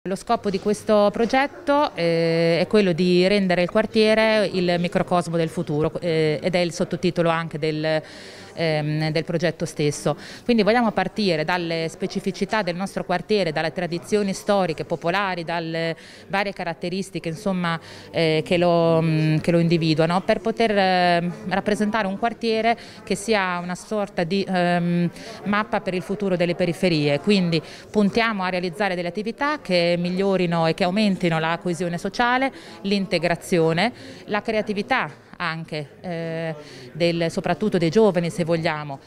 Lo scopo di questo progetto è quello di rendere il quartiere il microcosmo del futuro ed è il sottotitolo anche del progetto stesso. Quindi vogliamo partire dalle specificità del nostro quartiere, dalle tradizioni storiche, popolari, dalle varie caratteristiche insomma, che lo individuano, per poter rappresentare un quartiere che sia una sorta di mappa per il futuro delle periferie. Quindi puntiamo a realizzare delle attività che migliorino e che aumentino la coesione sociale, l'integrazione, la creatività anche soprattutto dei giovani, se vogliamo.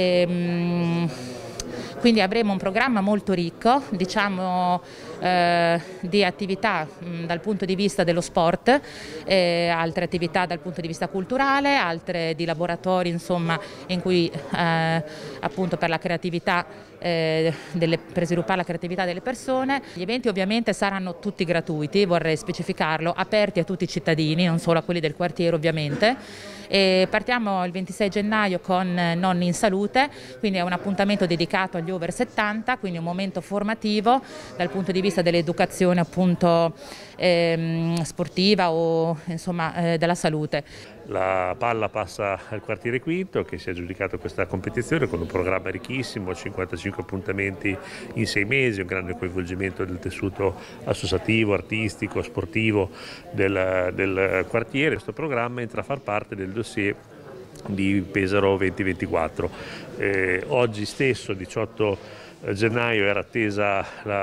Quindi avremo un programma molto ricco, diciamo, di attività dal punto di vista dello sport, altre attività dal punto di vista culturale, altre di laboratori insomma, in cui appunto per la creatività, per sviluppare la creatività delle persone. Gli eventi ovviamente saranno tutti gratuiti, vorrei specificarlo, aperti a tutti i cittadini, non solo a quelli del quartiere ovviamente. E partiamo il 26 gennaio con Nonni in Salute, quindi è un appuntamento dedicato agli over 70, quindi un momento formativo dal punto di vista dell'educazione appunto sportiva o insomma della salute. La palla passa al quartiere Quinto, che si è aggiudicato questa competizione con un programma ricchissimo, 55 appuntamenti in 6 mesi, un grande coinvolgimento del tessuto associativo, artistico, sportivo del quartiere. Questo programma entra a far parte del dossier di Pesaro 2024. Oggi stesso, 18 gennaio, era attesa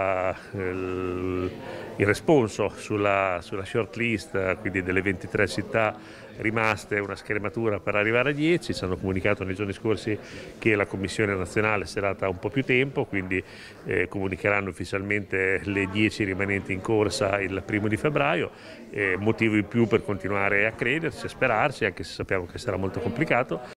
il responso sulla short list, quindi delle 23 città rimaste, una scrematura per arrivare a 10. Ci hanno comunicato nei giorni scorsi che la Commissione nazionale si è data un po' più tempo, quindi comunicheranno ufficialmente le 10 rimanenti in corsa il 1° febbraio, motivo in più per continuare a crederci, a sperarci, anche se sappiamo che sarà molto complicato.